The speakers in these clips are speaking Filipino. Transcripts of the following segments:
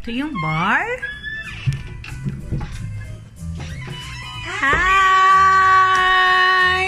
Ito yung bar. Hi!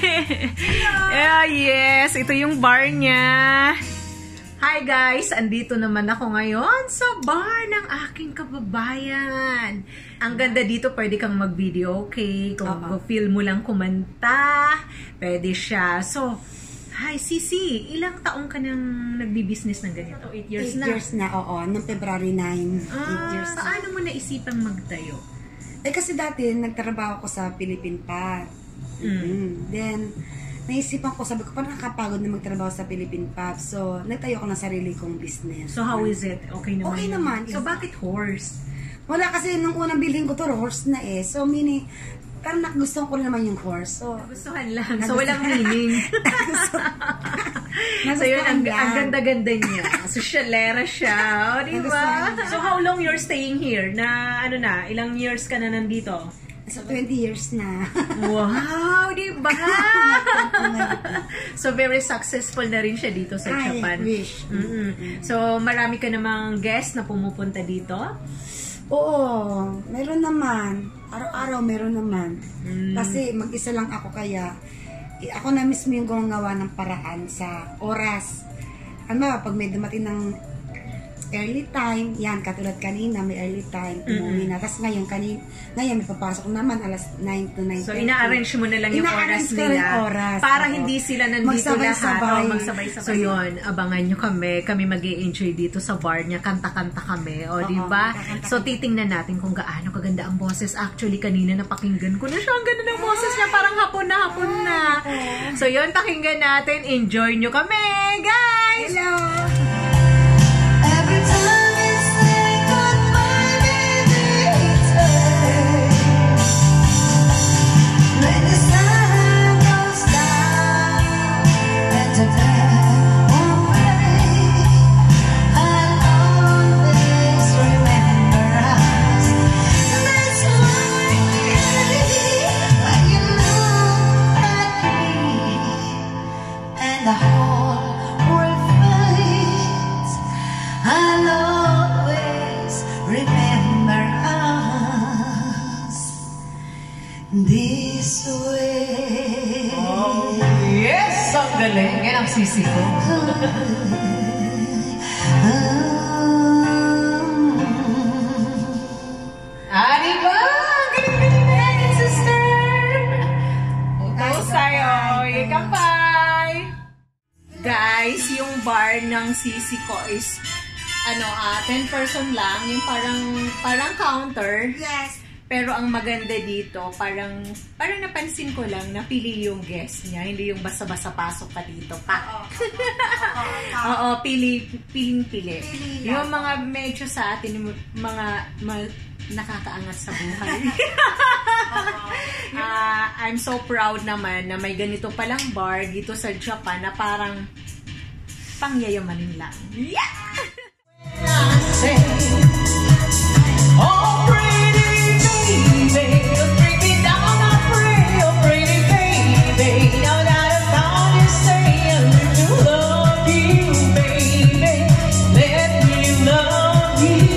Yes, ito yung bar niya. Hi guys! Andito naman ako ngayon sa bar ng aking kababayan. Ang ganda dito, pwede kang mag-video, okay? Kung feel mo lang kumanta, pwede siya. So, hi, Sisi, ilang taong ka nang nagbi-business ng ganito? 8 years na? 8 years na, oo. Noong February 9, 8 years na. Paano mo naisipang magtayo? Eh kasi dati, nagtrabaho ko sa Philippine Pub. Then, naisipan ko, sabi ko, parang nakapagod na magtrabaho sa Philippine Pub. So, nagtayo ko ng sarili kong business. So, how is it? Okay naman? Okay naman. So, bakit horse? Wala kasi, nung unang bilhin ko to, horse na eh. So, meaning, parang gusto ko rin naman yung horse. So, gustuhan lang. So, walang meaning. So, yun, ang ganda-ganda niya. Sosyalera siya. O, diba? So, how long you're staying here? Na, ano na, ilang years ka na nandito? So, 20 years na. Wow! Diba? So, very successful na rin siya dito sa Japan. I wish. So, marami ka namang guests na pumupunta dito? Oo, meron naman. Araw-araw meron naman. Kasi mag-isa lang ako kaya ako na mismo yung gumagawa ng paraan sa oras. Ano ba, pag may dumating ng early time, yan, katulad kanina, may early time, umuwi na. Tapos ngayon may papasok naman, alas 9 to 9:30. So, ina-arrange mo na lang yung oras nila. Para hindi sila nandito lahat. Magsabay-sabay. So, yun, abangan nyo kami. Kami mag-i-enjoy dito sa bar niya. Kanta-kanta kami. O, diba? So, titingnan natin kung gaano kaganda ang boses. Actually, kanina napakinggan ko na siya. Ang ganda ng boses niya. Parang hapon na. So, yun, pakinggan natin. Enjoy nyo kami, guys! Hello! This way. Oh, yes! Ang galing. Yan ang sisi ko. Diba? Galing-galing na yan, sister! Utos tayo. Ikampay! Guys, yung bar ng sisi ko is 10 person lang. Yung parang counter. Yes. Pero ang maganda dito, parang napansin ko lang, napili yung guest niya. Hindi yung basta-basta pasok ka dito pa. Oo, piling-pili. Yung mga medyo sa atin, mga nakakaangat sa buhay. I'm so proud naman na may ganito palang bar dito sa Japan na parang pangyayamanin lang. Yeah! Oh, pretty baby, bring me down, I pray, oh, pretty baby. Now that I found you, say I really love you, baby. Let me love you.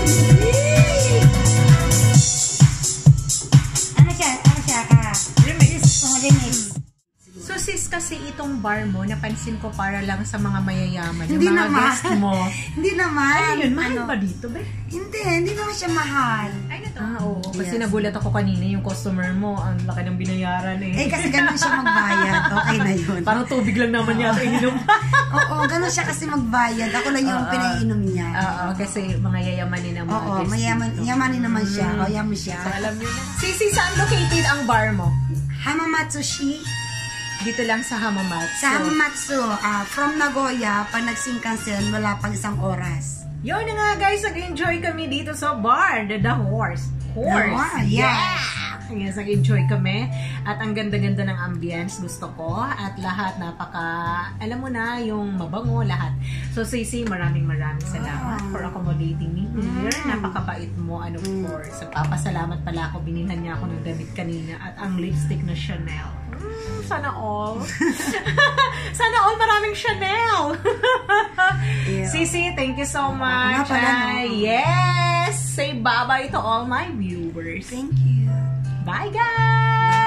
Ano siya ka? Remix. So sis, kasi itong bar mo, napansin ko para lang sa mga mayayaman. Hindi yung mga naman. guest mo. Hindi naman. Ano yun? Mahal ba dito, be? Hindi naman siya mahal. Oo. Kasi nagulat ako kanina yung customer mo. Ang laki ng binayaran eh. Eh, kasi ganun siya magbayad. Okay na yun. Parang tubig lang naman yata ininom. Oo, ganun siya kasi magbayad. Ako lang yung pinainom niya. Oo, kasi mga yayamanin ang mga Oo, guest. yamanin naman siya. O, yaman siya. So, alam nyo na. Sisi, saan located ang bar mo? Hamamatsushi. Dito lang sa Hamamatsu. Sa Hamamatsu, from Nagoya, pag nag-Shinkansen, wala pang 1 oras. Yun na nga guys, nag-enjoy kami dito sa bar, The Horse. Yeah! Yes, nag-enjoy kami. At ang ganda-ganda ng ambience, gusto ko. At lahat, alam mo na, yung mabango, lahat. So, Sisi, maraming salamat for accommodating me here. Napakabait mo, of course. At papasalamat pala ako, binilhan niya ako ng damit kanina. At ang lipstick na Chanel. Sana all. Sana all maraming Chanel. Tracy, thank you so much. Nga pala, no? Yes! Say bye-bye to all my viewers. Thank you. Bye, guys!